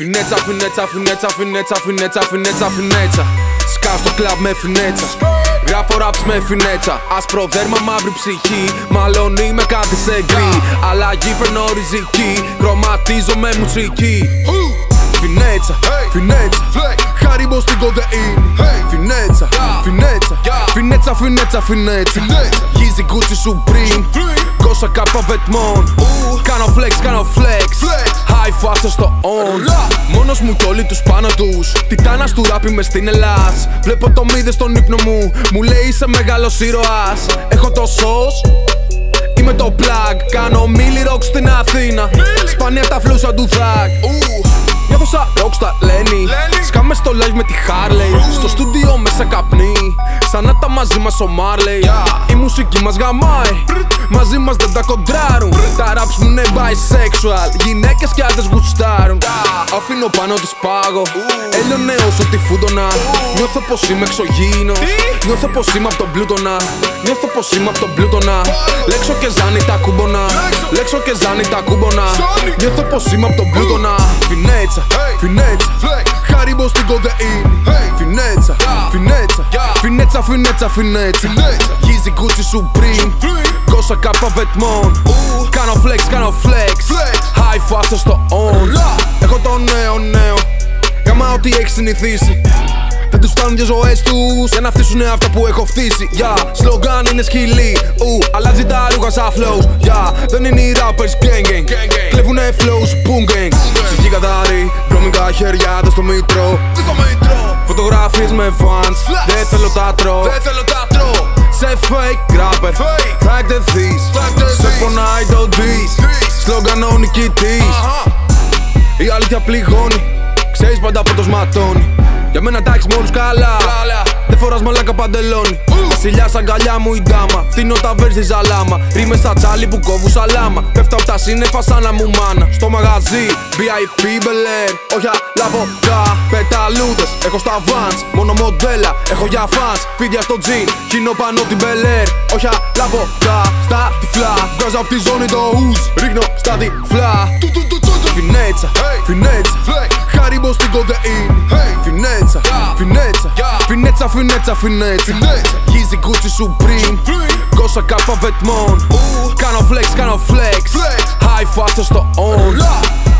Φινέτσα, φινέτσα, φινέτσα, φινέτσα, φινέτσα, φινέτσα, φινέτσα. Σκάω στο κλαμπ με φινέτσα. Γράφω raps με φινέτσα. Άσπρο δέρμα, μαύρη ψυχή. Μαλώνει με κάτι σε γκρι. Αλλαγή φέρνω ριζική. Χρωματίζω με μουσική. Φινέτσα, φινέτσα, Χάριμπο στην κοδεΐνη. Φινέτσα, φινέτσα, φινέτσα, φινέτσα, φινέτσα. Γίζει Gucci Supreme. Κόσα κάπα βετμών. Κάνω flex, κάνω flex. High fast στο on. Μόνος μου κι όλοι τους πάνω τους. Τιτάνας του ράπ είμαι στην Ελλάς. Βλέπω το μύδε στον ύπνο μου. Μου λέει είσαι μεγάλος ήρωας. Έχω το sauce. Είμαι το plug. Κάνω μίλι rock στην Αθήνα. Σπάνια τα φλούσα του Thug. Νιώθω σαν rockstar Lenny. Σκάμε στο live με τη Harley. Στο στούντιο μέσα καπνί. Σαν να τα μαζί μας ο Marley. Η μουσική μας γαμάει. Μαζί μας δεν τα κοντράρουν. Τα raps μου είναι bisexual. Γυναίκες κι άντρες γουστάρουν. Αφήνω πάνω τους πάγο. Έλειωνε όσο τη φούντονα. Νιώθω πως είμαι εξωγήινος. Νιώθω πως είμαι απ' τον Πλούτονα. Νιώθω πως είμαι απ' τον Πλούτονα. Λέξω και ζάνι τα κούμπονα. Λέξω και ζάνι τα κούμπονα. Νιώθω πως είμαι απ' τον Πλούτονα. Φινέτσα, φινέτσα, Χάριμπο στην κοδεΐνη. Φινέτσα, φινέτσα, φινέτσα, φινέτσα, φινέτσα. Γίζει Gucci Supreme. Κόσα κάπα βετμών. Κάνω flex, κάνω flex. High fast στο on. Έχω το νέο. Κάμα ό,τι έχεις συνηθίσει. Δεν τους φτάνουν και ζωές τους για να φτύσουνε αυτά που έχω φτύσει. Σλογάν είναι σκυλί. Αλλάζει τα ρούχα σαν flows. Δεν είναι οι rappers gang. Κλέβουνε flows boom gang. Ψυχή καθαρή, βρώμικα χέρια, δες το μήτρο. Φωτογραφίες με fans. Δεν θέλω τα τρώω. Σε fake rapper, θα εκτεθείς. Σε πονάει το diss. Σλογάν ο νικητής. Η αλήθεια πληγώνει. Ξέρεις πάντα πότε σματώνει. Για μένα τα έχεις με όλους καλά. Δεν φοράς μαλάκα παντελόνι. Βασιλιάς αγκαλιά μου η ντάμα. Φτύνω τα βέρς ζαλάμα. Ρίμες στα τσάλι που κόβουν σαλάμα. Πέφτω απ' τα σύννεφα σαν να μου μάνα. Στο μαγαζί VIP Bel Air. Όχι λαβοκά, πεταλούδες. Έχω στα Vans, μόνο μοντέλα. Έχω για fans, φίδια στο τζιν. Χύνω πάνω την Bel Air. Όχι λαβοκά, στα τυφλά. Βγάζω απ' τη ζώνη το ουζ. Ρίχνω στα τυφλά. Φινέτσα, φινέτσα, Χάριμπο στην κοδεΐνη. Φινέτσα, φινέτσα, φινέτσα, φινέτσα, φινέτσα. Γίζει Gucci Supreme. Κόσα κάπα βετμών. Κάνω flex, κάνω flex. High fast στο on.